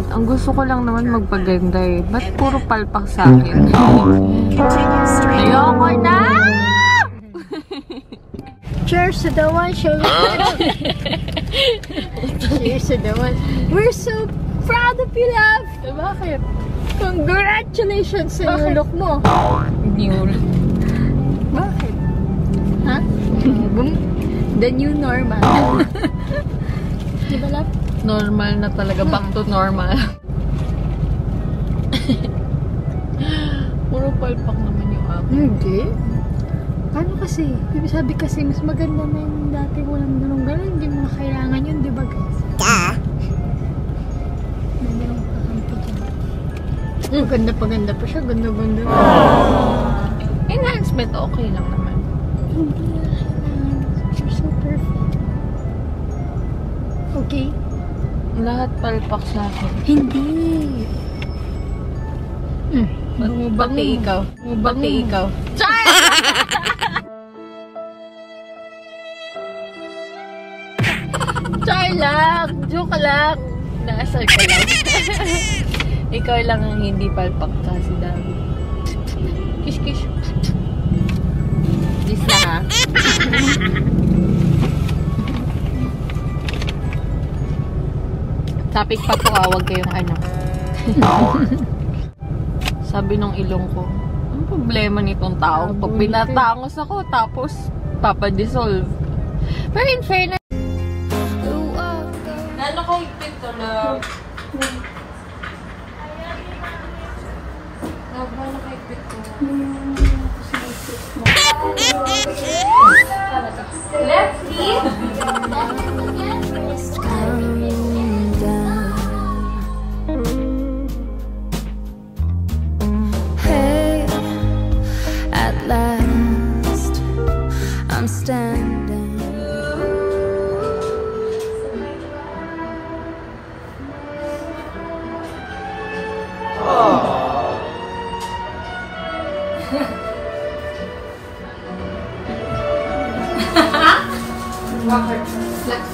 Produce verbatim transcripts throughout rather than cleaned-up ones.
Ang gusto ko lang naman magpaganda eh. Ba't puro palpak sa akin? Ayoko na! Cheers to the one, shall we? Cheers to the one. We're so proud of you, love! Bakit? Congratulations sa new look mo. New look? Bakit? Ha? The new normal. Diba, love? Normal na talaga. Back to normal. Puro palpak naman yung ako. Hindi. Paano kasi? Sabi kasi, mas maganda na yung dati walang ganun-ganun. Hindi mo na kailangan yun, di ba guys? Yeah. Hindi akong kakampi dyan. Mm, ganda-paganda pa siya. Ganda-ganda. Enhancement, okay lang naman. Hindi na kailangan. You're so perfect. Okay? Lahat palpak sa akin. Hindi. Mm. Pati ikaw. Pati ikaw. Char! Char lang! Joke lang! Naasar ka lang. Ikaw lang ang hindi palpak kasi dami. Kish kish. This na ha. Topic pa to ah, huwag kayong ano. Sabi nung ilong ko, ang problema nitong tao? Pag binatangos ako, tapos papadissolve. Pero in fairness, ano ko higpit to, love? Love, ano ko higpit to? Lefty? I'm standing. Oh. Walker. Flex.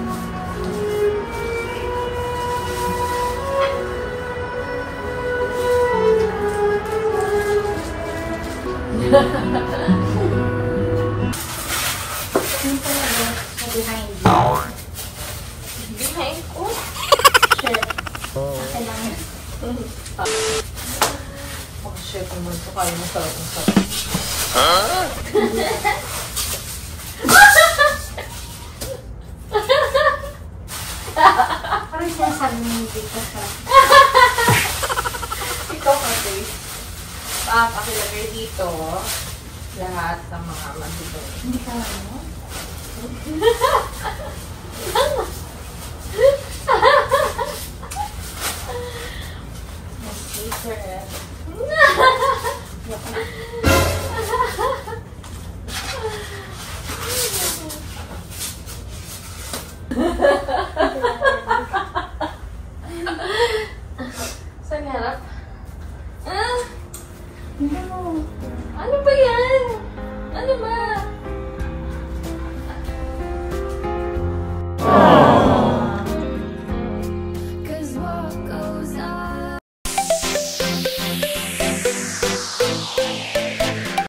Behind you. Behind ko? Sure. Kailangan. Oh shit, naman ito kaya mo sarap ang sarap. Huh? Parang sinasabi mo hindi ka sa... Ikaw kasi, pakakilagay dito lahat ng mga mandito. Hindi ka ano? Secret.